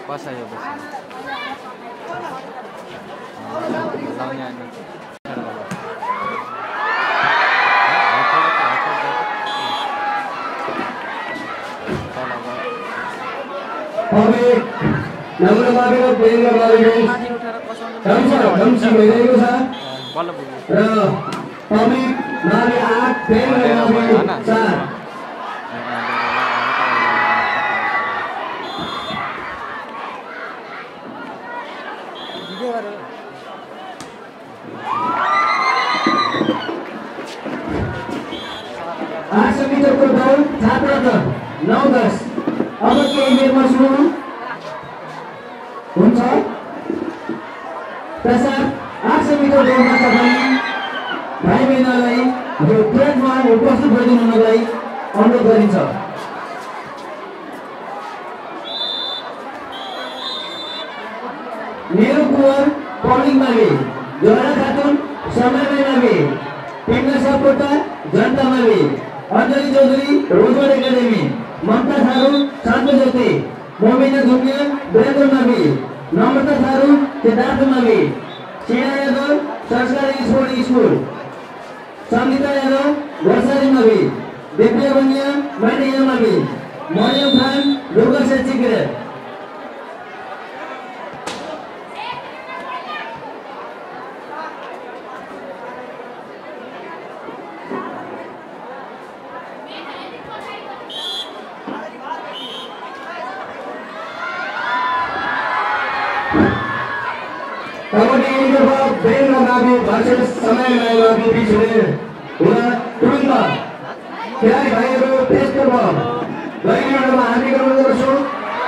बसायो लाउने नम्र मागेर बेलमा मागेर धम्सी भइरहेको छ र पब्लिक मागे 8 बेलमा मागे 4 800 मिटरको दौड छात्र 9-10 अब केही बेरमा सुरु हुन्छ तसर्थ 800 मिटर दौडमा तपाईँ भाइ बहिनीलाई यो ट्रेकमा उपस्थित गरिदिनु हुनलाई अनुरोध गरिन्छ। मेरो कुवर पब्लिक मागे जोरा खातुन समयमै मागे पिङ्गा सपोटा जनता मागे अञ्जली चौधरी रोजगार एकाडेमी ममता थारू शान्त ज्योति मोमिना धुमिया वीरेन्द्र मागे नम्रता थारू सिद्धार्थ मागे सेना यादव संस्कारी स्पोर्ट स्कुल संगीता यादव वर्षारी मागे दिव्या बनिया मैनिया मागे मरियम खान दुर्गा शैक्षिक ग्रेड भाषण समय में बीच में तुरंत खिलाड़ी भाइहरू टेस्ट गरिदिनुमा हार्दिक अनुरोध गर्छु।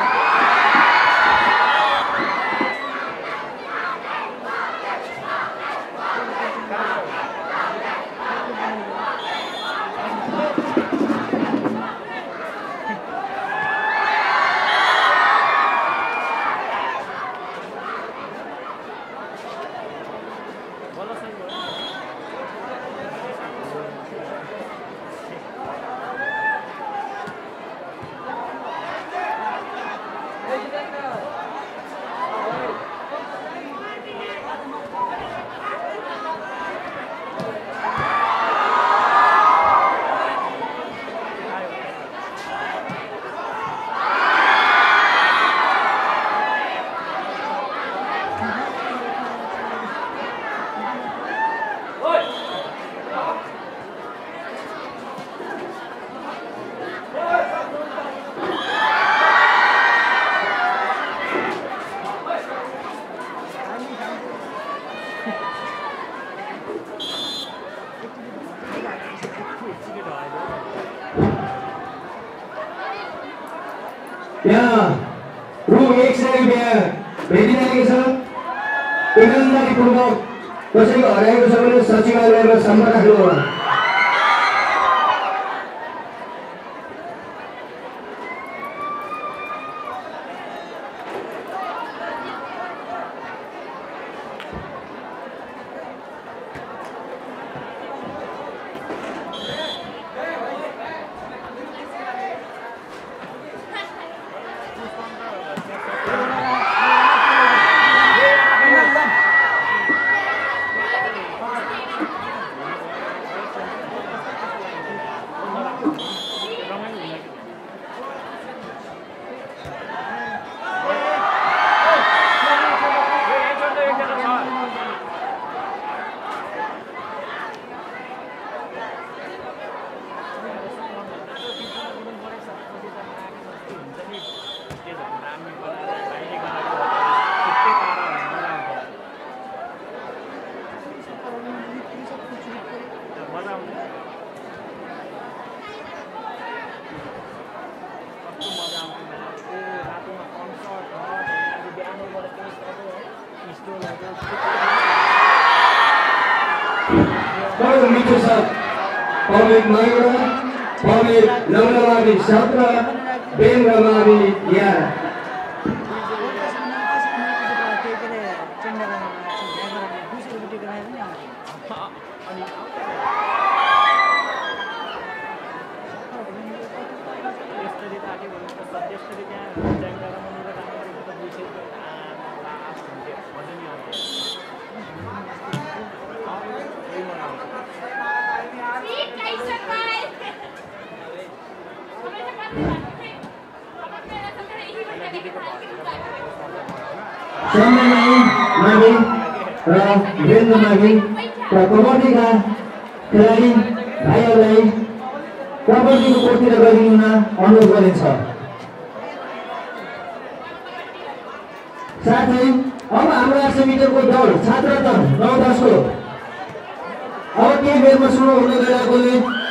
यहाँ रु 100 रुपैयाँ भेटिरहेको छ। इमानदारीपूर्वक कसैको हराएको छ भने सचिवालयमा सम्पर्क राख्नुहोला। पब्लिक मागेर पब्लिक नम्रमावि 17 बेलमावि 11 सदस्य सम्मेलन मागी र वीरेन्द्र मागी र कबड्डीका खेलाडी भाइहरूलाई कबड्डीको कोर्टतिर गइदिनुहुन अनुरोध गरिन्छ। साथै अब हाम्रो 100 मिटरको दौड छात्र दल 9-10 को अब केही बेरमा सुरु हुने गइरहेकोले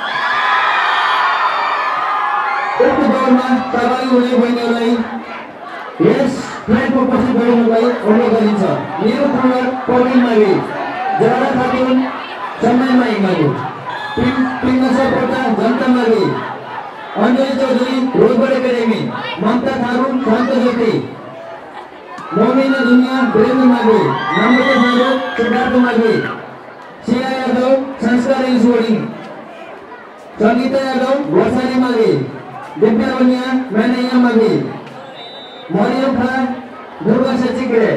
उक्त दौडमा सहभागी हुने बहिनीहरूलाई यस फ्लाइटमा उपस्थित गरिनुलाई अनुरोध गरिन्छ। मेरो पूर्व पौर्णिमा मागी, जरा खातुन समय मागी मागी, पिङ्गसा पोटा जनता मागी, अञ्जली चौधरी रोजगार एकाडेमी, ममता थारू शान्त ज्योति, मोमिना दुनिया वीरेन्द्र मागी, नम्रता थारू सिद्धार्थ मागी, शिला यादव संस्कार इंस्पोर्टिंग, संगीता यादव वर्षाली मागी, दिव्या बनिया मैनैया मागी, मरियम खान दुर्गा सचिग्रे।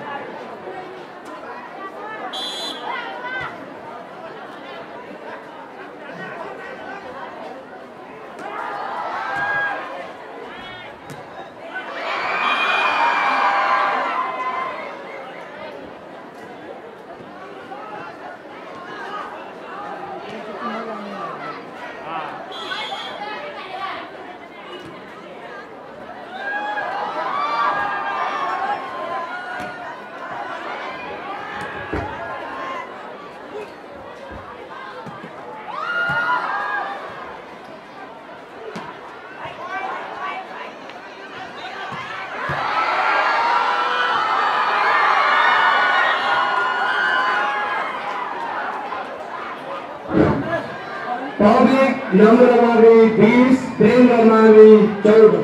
पब्लिक नम्बर मागी 20, वीरेन्द्र मागी 14।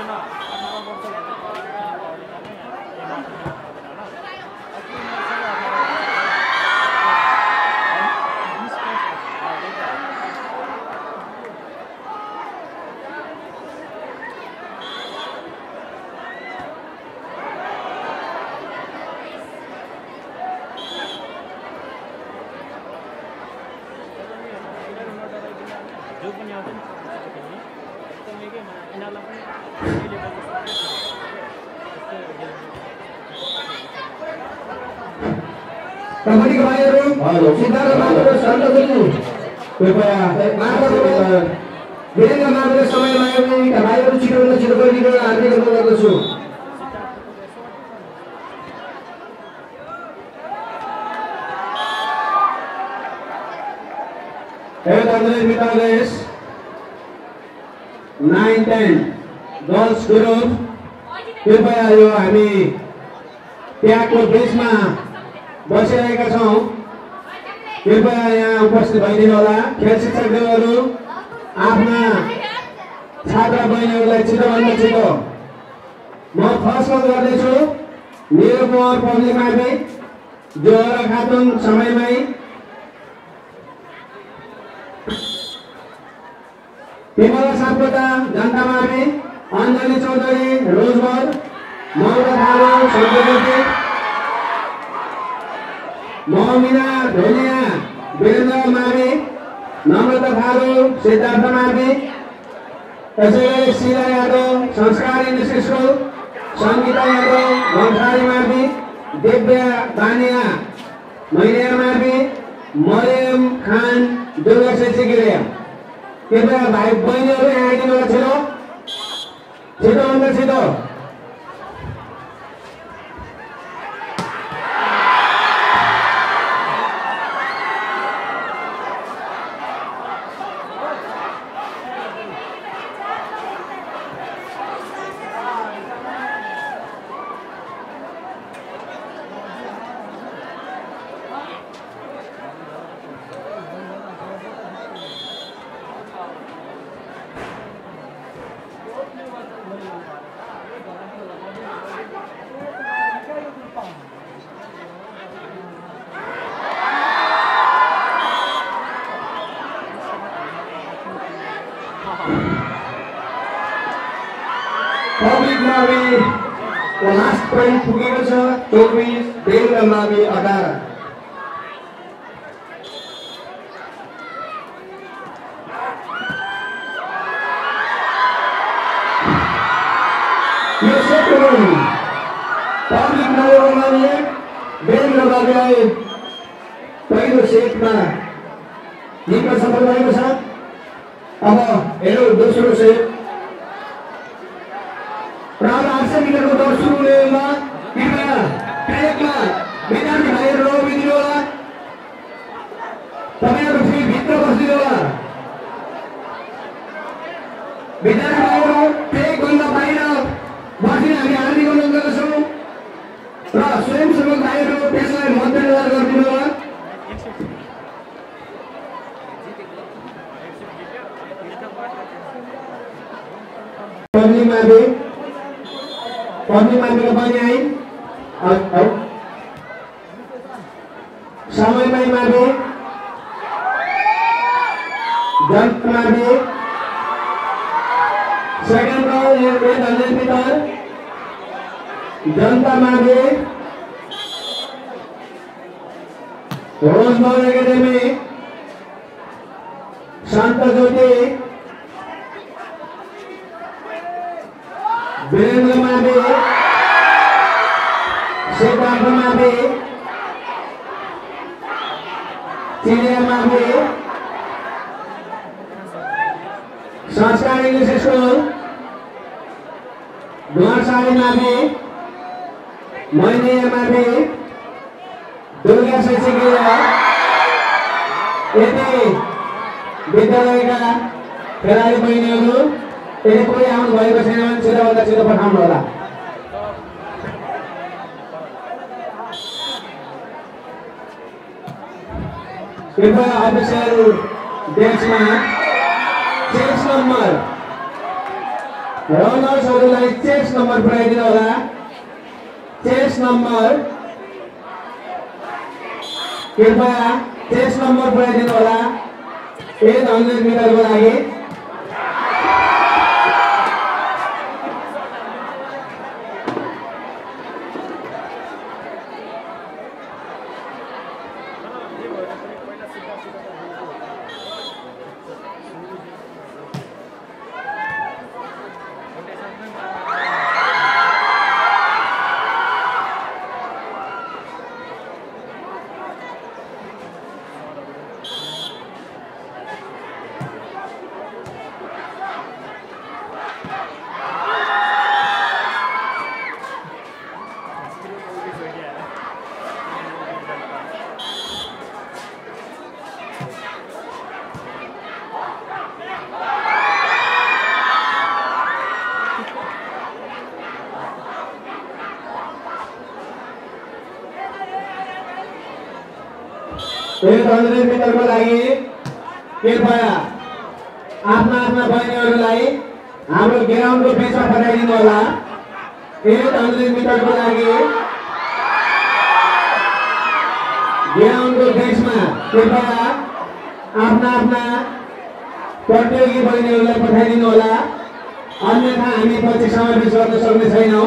कबड्डी के भाइहरू सिद्धार्थ माधव शान्त ज्योति कृपया वीरेन्द्र माधवले समय माग्यो भने भाइहरू छिटोभन्दा छिटो गरिदिनु हार्दिक अनुरोध गर्दछु। Bangladesh 9-10 गर्ल्स ग्रुप कृपया यो हामी त्यहाँको बेचमा बसिरहेका छौं, कृपया यहाँ उपस्थित भइदिनु होला। खेल शिक्षकदेवहरू आफ्ना छात्र बहिनीहरूलाई छिटोभन्दा छिटो म फर्स्ट कल गर्दैछु। मेरो कुमार पब्लिक मार्फी जोहरा खातुन समयमै, तिमला सापकोटा जनता मार्फी अञ्जली चौधरी रोजबर, ममता थारू सन्तोषी, मोमिना धोलिया वीरेन्द्र मार्फी, नम्रता थारू सिद्धार्थ मार्फी, त्यसैगरी शिला यादव संस्कार इंग्लिश स्कुल, संगीता यादव भंसारी मार्फी, दिव्या बानिया मैनिया मार्फी, मरियम खान दुर्गा सेचिगिरिया। कृपया भाइ बहिनीहरू यहाँ आइदिनु होला छिटो छिटोभन्दा छिटो। पब्लिक मार्फी को लास्ट पोइन्ट पुगेको छ 24, वीरेन्द्र मार्फी 18। यो सेट गरौँ पब्लिक नगरले बेन लगाए पहिलो सेटमा जित्न सफल भएको छ। अब हेरौँ दोस्रो सेट प्रारम्भ 800 मिटरको दौड सुरु हुनेमा कृपया ट्र्याकमा विद्यार्थी भाइहरू उभिदिनु होला। तपाईहरु फेरि भित्र बसिदिनु होला। विद्यार्थी भाइहरू ट्र्याकभन्दा बाहिर बसिन हामी हार्दिक अनुरोध गर्दछौँ र स्वयंसेवक भाइहरू त्यसलाई मध्यनजर गरिदिनु होला। पब्लिक मार्केट पनि आई समयमै मागे जन्त मागे सेकेन्ड राउन्ड 800 मिटर जनता मागे रोजबार एकेडमी शांत ज्योति वीरेंद्र माबे सिद्धार्थ माबे चिड़िया माबे संस्कार इंग्लिश स्कूल द्वारसाली माबे मैनिया माबे दुर्गा शैक्षिक यति विद्यालयका खेलाडी बहिनीहरू यदि कोही आउनु भएको छैन भने छिटोभन्दा छिटो पठाउनु होला। कृपया अफिसियल डेस्कमा चेस नम्बर रनर्सहरूलाई चेस नम्बर पुर्याइदिनु होला। चेस नम्बर कृपया चेस नम्बर पुर्याइदिनु होला 800 मिटरको लागि। एक 100 मिटरको लागि कृपया आफ्ना आफ्ना बहिनीहरूलाई हाम्रो ग्राउन्डको बेचमा पठाइदिनु होला। 800 मिटरको लागि ग्राउन्डको बेचमा कृपया आफ्ना आफ्ना प्रतियोगी बहिनीहरूलाई पठाइदिनु होला, अन्यथा हामी पछि समावेश गर्न सक्ने छैनौँ।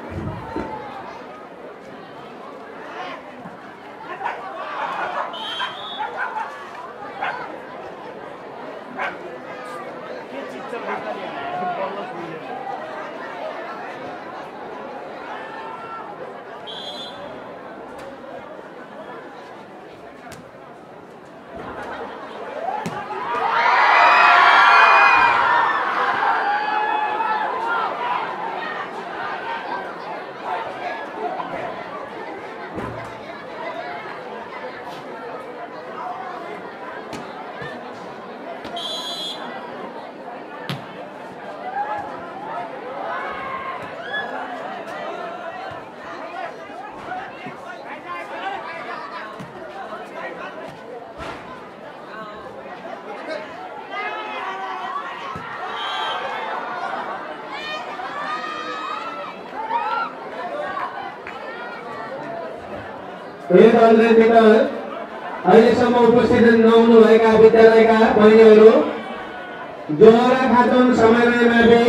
एक 100 मिटर अहिलेसम्म उपस्थित नहुनु भएका विद्यालयका बहिनीहरू जोहरा खातुन समयमै माबे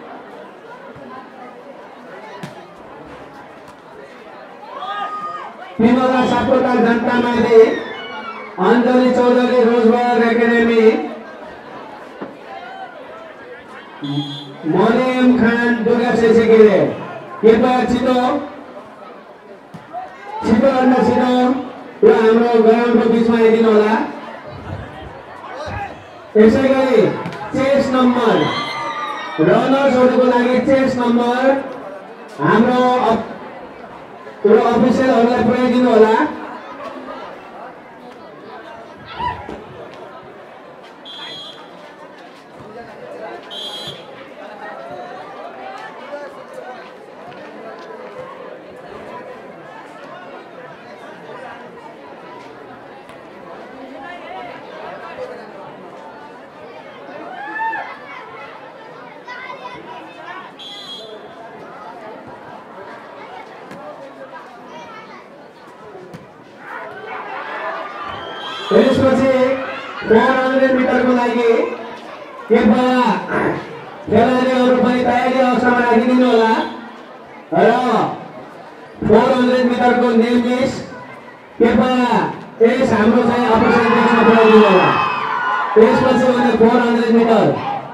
पिमला सापकोटा जनता माबे अञ्जली चौधरी रोजबार एकाडेमी मनिम खान दुर्गा शेषगिरी कृपया छिटो भन्दा छिटो यो हाम्रो ग्राउन्डको बिचमा आइदिनु होला। यसै गरी चेस नम्बर रनर्सहरूको लागि चेस नम्बर हाम्रो अफिसियलहरूलाई पुर्याइदिनु होला। त्यसपछि 400 मिटरको लागि कृपया खेलाडीहरू पनि तयारी अवस्थामा राखिदिनु होला र 400 मिटरको निर्देश कृपया यस हाम्रो चाहिँ अफिसियल डेस्कमा पुर्याइदिनु होला। त्यसपछि भने 400 metre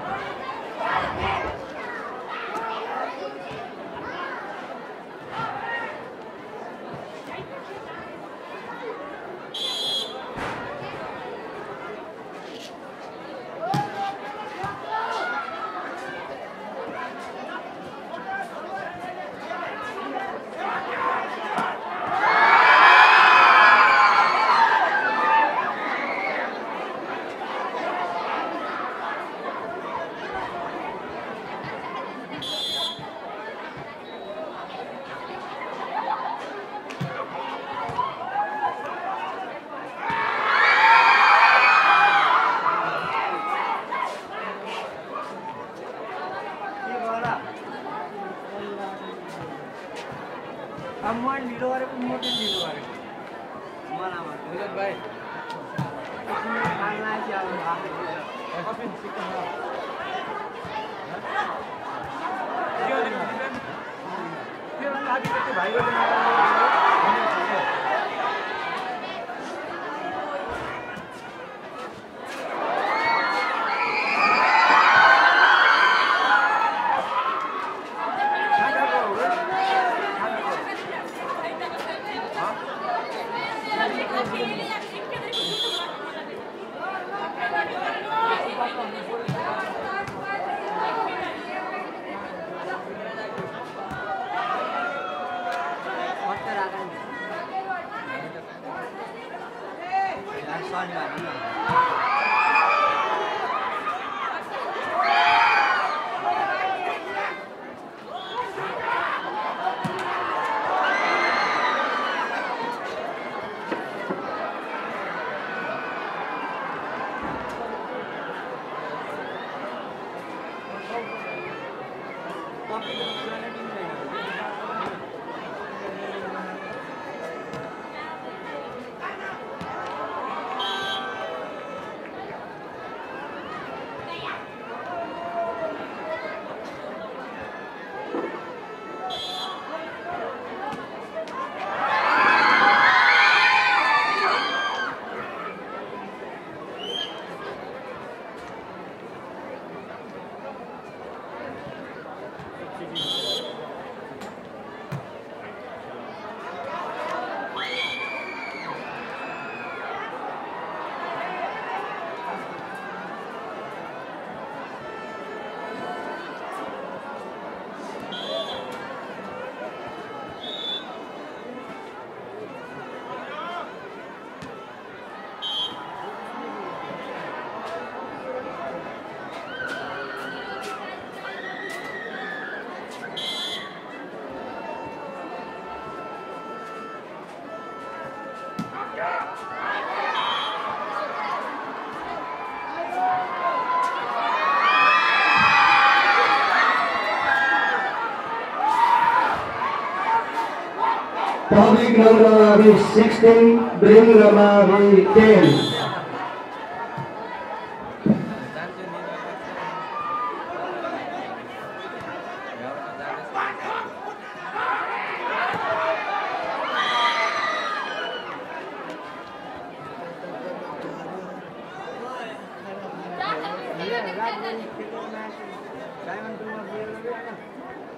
Public number is 16, bring number is 10.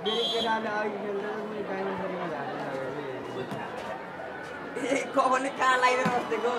कबले कहाँ लगाइदिएर बसेको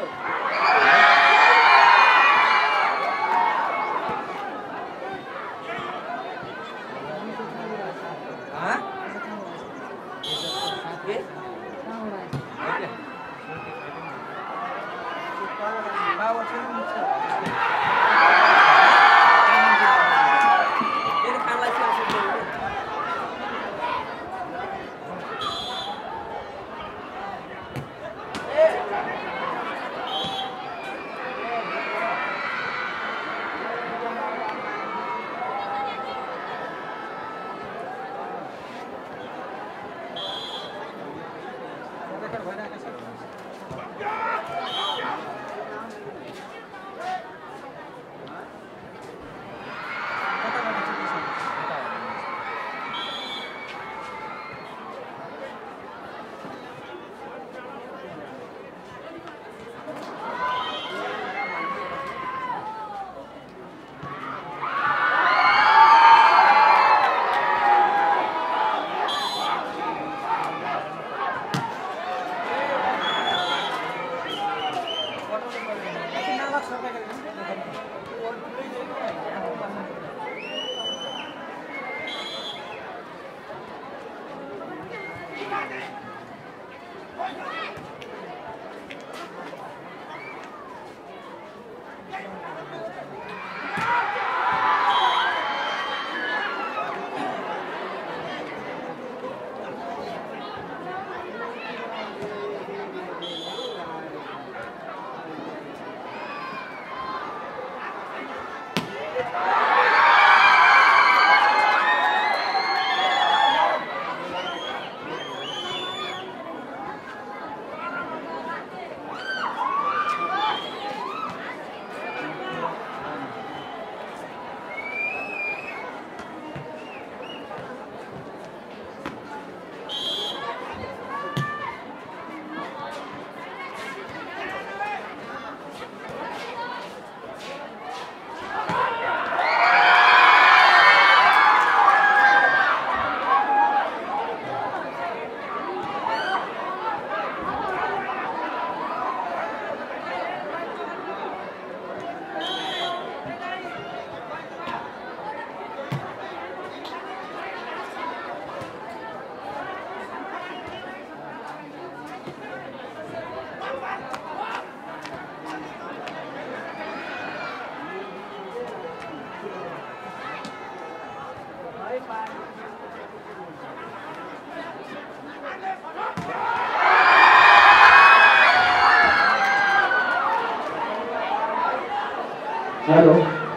हेलो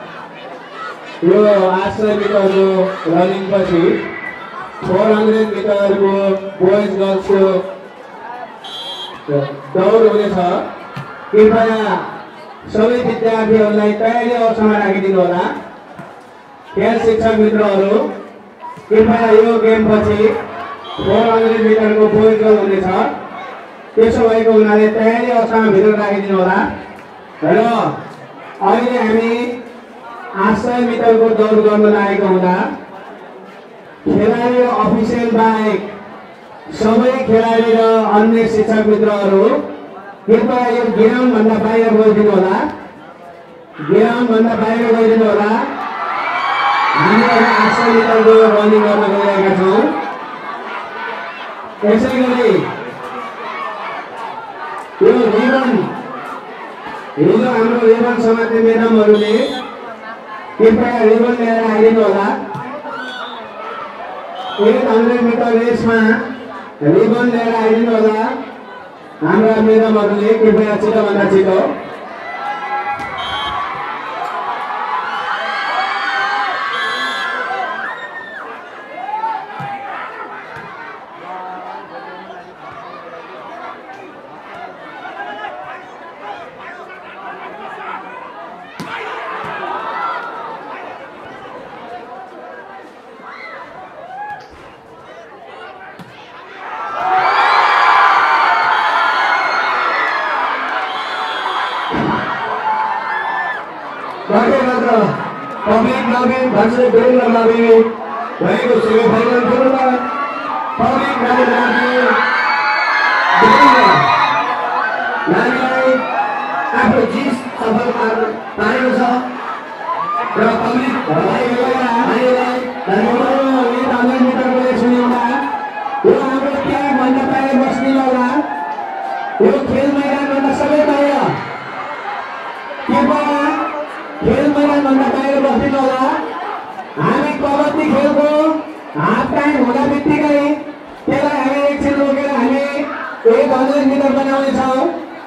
यो 800 मिटरको रनिङ पछि 400 मिटरको बोइज गर्ल्सको दौड हुनेछ। कृपया सबै विद्यार्थीहरूलाई तयारी अवस्थामा राखिदिनु होला। खेल शिक्षक मित्रहरू कृपया यो गेम पछि 400 मिटरको बोइज गर्ल हुनेछ, त्यसो भएको हुनाले तयारी अवस्थामा भित्र राखिदिनु होला। र अहिले हामी 800 मिटरको दौड गर्न लागेको हुँदा खेलाडी र अफिसियल बाहेक सबै खेलाडी र अन्य शिक्षक मित्रहरू कृपया यो ग्राउन्ड भन्दा बाहिर गइदिनु होला। ग्राउन्ड भन्दा बाहिर गइदिनु होला। हामी अहिले 800 मिटरको रनिङ गर्न गइरहेका छौँ। त्यसैगरी यो रिबन हिजो हाम्रो रिबन समात्ने म्याडमहरूले कृपया रिबन लिएर आइदिनु होला। 800 मिटर रेसमा रिबन लिएर आइदिनु होला हाम्रा म्याडमहरूले, कृपया छिटोभन्दा छिटो। Pabrik namin, bansa bilang namin, भएको सेमिफाइनल खेलमा पब्लिक नानीलाई आफ्नो जित सफल पारेको छ र पब्लिक यो हाम्रो त्यहाँ भन्न पाए बस्ने होला यो खेल मैदानभन्दा सबै बाहिर कृपया खेल मैदानभन्दा बाहिर बस्दिनु होला। हामी कबड्डी खेलको हाफ टाइम हुँदा बित्तिकै त्यसलाई हामी एकछिन रोकेर हामी 1,000 मिटर बनाउनेछौँ।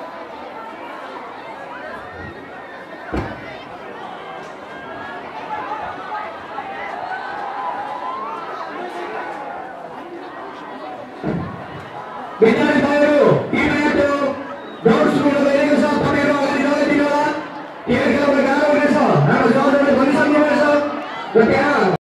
विद्यार्थीहरू कृपया त्यो दौड सुरु गरिरहेको छ, तपाईँहरू अगाडि लगाइदिनु होला। खेल खेल्न गाह्रो हुनेछ, हाम्रो जजहरूले भनिसक्नु भएछ र त्यहाँ